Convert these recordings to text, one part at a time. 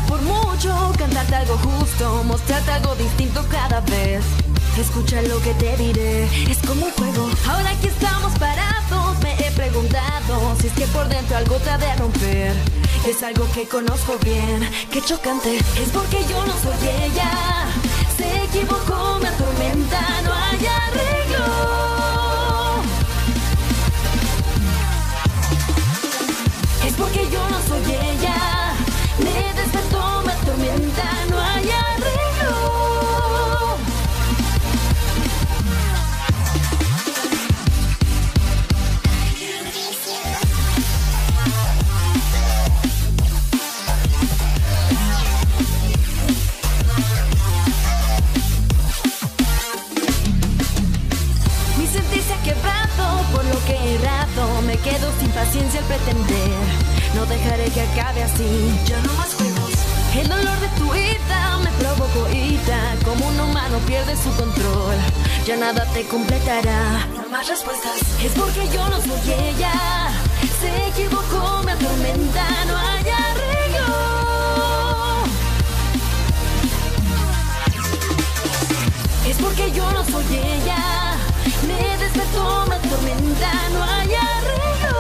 Por mucho cantarte algo justo, mostrarte algo distinto cada vez. Escucha lo que te diré, es como un juego. Ahora que estamos parados, me he preguntado si es que por dentro algo te ha de romper. Es algo que conozco bien, qué chocante. Es porque yo no soy ella. Se equivocó, me atormenta, no hay arreglo. Es porque yo no soy ella. Me despertó, me atormenta, no hay arreglo. Mi sentir se ha quebrado por lo que he errado. Me quedo sin paciencia al pretender. No dejaré que acabe así, ya no más juegos. El dolor de tu ida me provocó ira. Como un humano pierde su control, ya nada te completará. No más respuestas. Es porque yo no soy ella. Se equivocó, me atormenta, no hay arreglo. Es porque yo no soy ella. Me despertó, me atormenta, no hay arreglo.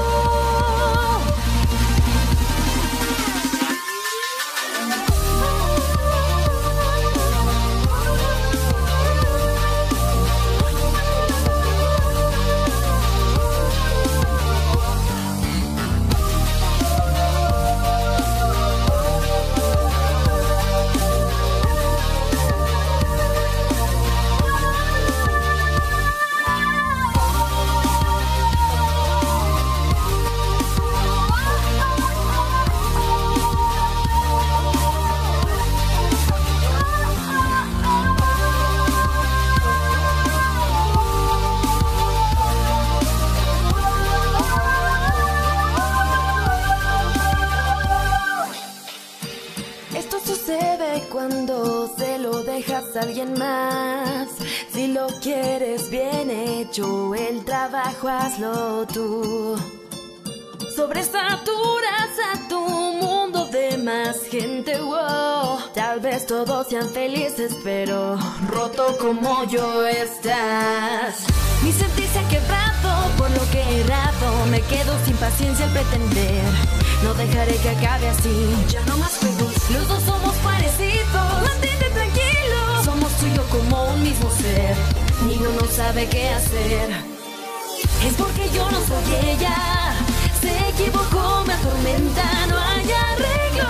Cuando se lo dejas a alguien más, si lo quieres bien hecho, el trabajo hazlo tú. Sobresaturas a tu mundo de más gente, wow. Tal vez todos sean felices, pero roto como yo estás. Mi sentir se ha quebrado por lo que he errado. Me quedo sin paciencia al pretender. No dejaré que acabe así, ya no más juegos. Los dos somos parecidos, mantente tranquilo. Somos tú y yo como un mismo ser. Ninguno sabe qué hacer. Es porque yo no soy ella. Se equivocó, me atormenta, no hay arreglo.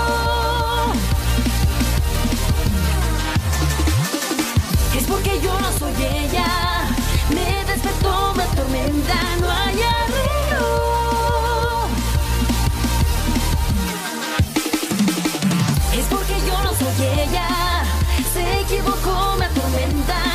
Es porque yo no soy ella. Me despertó, me atormenta, no hay arreglo. Es porque yo no soy ella. Se equivocó, me atormenta.